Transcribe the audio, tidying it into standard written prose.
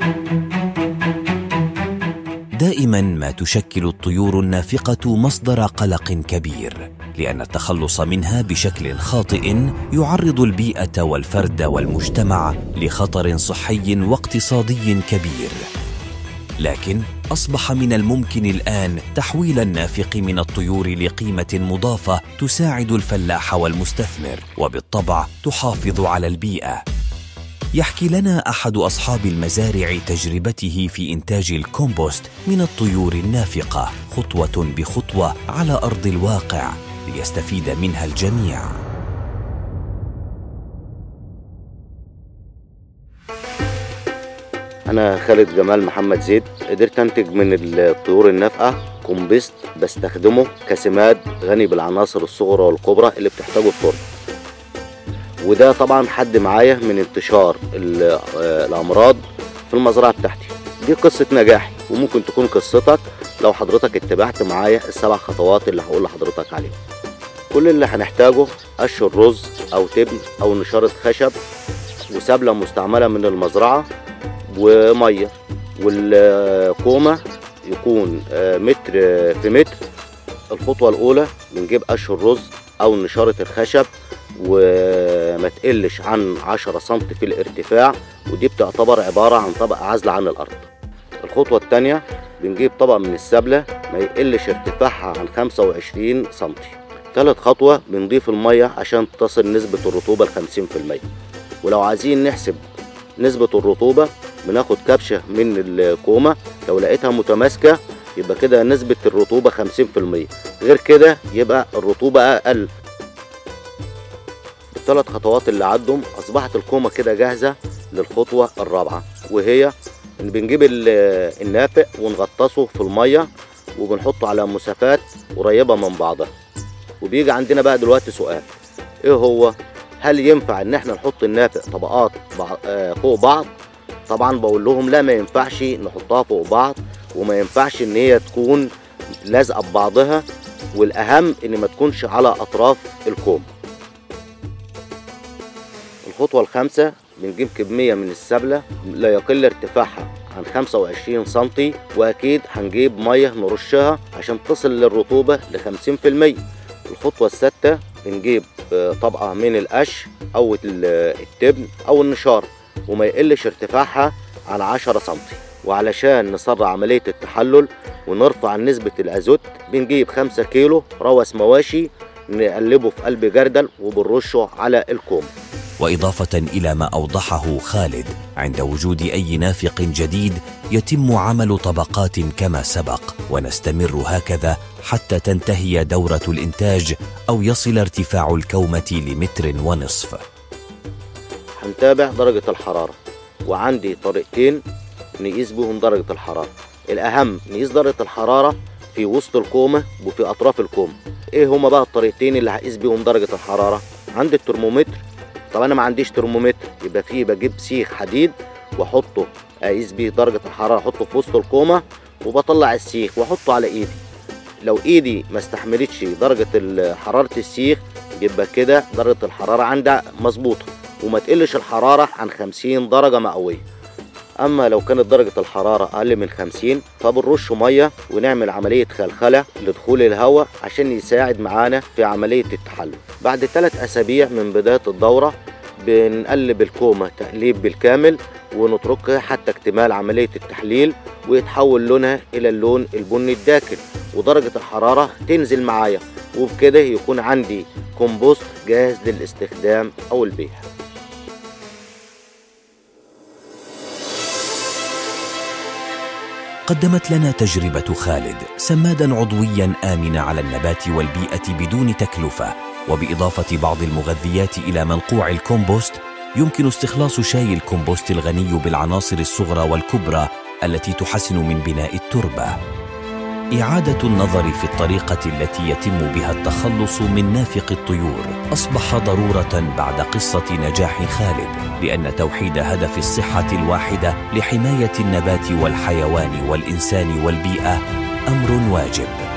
دائما ما تشكل الطيور النافقة مصدر قلق كبير، لأن التخلص منها بشكل خاطئ يعرض البيئة والفرد والمجتمع لخطر صحي واقتصادي كبير. لكن أصبح من الممكن الآن تحويل النافق من الطيور لقيمة مضافة تساعد الفلاح والمستثمر، وبالطبع تحافظ على البيئة. يحكي لنا أحد أصحاب المزارع تجربته في إنتاج الكومبوست من الطيور النافقة خطوة بخطوة على أرض الواقع ليستفيد منها الجميع. أنا خالد جمال محمد زيد، قدرت أنتج من الطيور النافقة كومبوست بستخدمه كسماد غني بالعناصر الصغرى والكبرى اللي بتحتاجه التربة، وده طبعا حد معايا من انتشار الأمراض في المزرعة بتاعتي. دي قصة نجاحي، وممكن تكون قصتك لو حضرتك اتبعت معايا ال7 خطوات اللي هقول لحضرتك عليهم. كل اللي هنحتاجه قش الرز أو تبن أو نشارة خشب وسبلة مستعملة من المزرعة ومية، والكومة يكون متر في متر. الخطوة الأولى بنجيب قش الرز أو نشارة الخشب وما تقلش عن 10 سم في الارتفاع، ودي بتعتبر عبارة عن طبقة عازلة عن الأرض. الخطوة الثانية بنجيب طبق من السبلة ما يقلش ارتفاعها عن 25 سم. ثالث خطوة بنضيف المية عشان تصل نسبة الرطوبة ل 50%. ولو عايزين نحسب نسبة الرطوبة بناخد كبشة من الكومة، لو لقيتها متماسكة يبقى كده نسبة الرطوبة 50%، غير كده يبقى الرطوبة أقل. الثلاث خطوات اللي عدهم أصبحت الكومة كده جاهزة للخطوة الرابعة، وهي إن بنجيب النافق ونغطسه في المية وبنحطه على مسافات قريبة من بعضها. وبيجي عندنا بقى دلوقتي سؤال، إيه هو؟ هل ينفع إن احنا نحط النافق طبقات فوق بعض؟ طبعا بقول لهم لا، ما ينفعش نحطها فوق بعض، وما ينفعش إن هي تكون لازقة ببعضها، والأهم إن ما تكونش على أطراف الكوم. الخطوة الخامسة بنجيب كمية من السبلة لا يقل ارتفاعها عن 25 سم، وأكيد هنجيب مية نرشها عشان تصل للرطوبة ل 50%. الخطوة السادسة بنجيب طبقة من القش أو التبن أو النشار وما يقلش ارتفاعها عن 10 سم. وعلشان نسرع عملية التحلل ونرفع نسبة الأزوت بنجيب 5 كيلو روث مواشي نقلبه في قلب جردل وبنرشه على الكوم. وإضافة إلى ما أوضحه خالد، عند وجود أي نافق جديد يتم عمل طبقات كما سبق، ونستمر هكذا حتى تنتهي دورة الإنتاج أو يصل ارتفاع الكومة ل1.5 متر. هنتابع درجة الحرارة، وعندي طريقتين نقيس بهم درجة الحرارة. الأهم نقيس درجة الحرارة في وسط الكومة وفي أطراف الكومة. إيه هما بقى الطريقتين اللي هقيس بيهم درجة الحرارة؟ عندي الترمومتر. طب أنا ما عنديش ترمومتر، يبقى فيه بجيب سيخ حديد واحطه اقيس بيه درجة الحرارة، احطه في وسط الكومة وبطلع السيخ واحطه على ايدي. لو ايدي ما استحملتش درجة حرارة السيخ يبقى كده درجة الحرارة عندها مظبوطة وما تقلش الحرارة عن 50 درجة مئوية. اما لو كانت درجة الحرارة اقل من 50 فبنرش مية ونعمل عملية خلخلة لدخول الهواء عشان يساعد معانا في عملية التحلل. بعد 3 أسابيع من بداية الدورة بنقلب الكومة تقليب بالكامل ونتركها حتى اكتمال عملية التحليل ويتحول لونها إلى اللون البني الداكن ودرجة الحرارة تنزل معايا، وبكده يكون عندي كومبوست جاهز للاستخدام أو البيع. قدمت لنا تجربة خالد سمادا عضويا آمنا على النبات والبيئة بدون تكلفة، وبإضافة بعض المغذيات إلى منقوع الكومبوست يمكن استخلاص شاي الكومبوست الغني بالعناصر الصغرى والكبرى التي تحسن من بناء التربة. إعادة النظر في الطريقة التي يتم بها التخلص من نافق الطيور أصبح ضرورة بعد قصة نجاح خالد، لأن توحيد هدف الصحة الواحدة لحماية النبات والحيوان والإنسان والبيئة أمر واجب.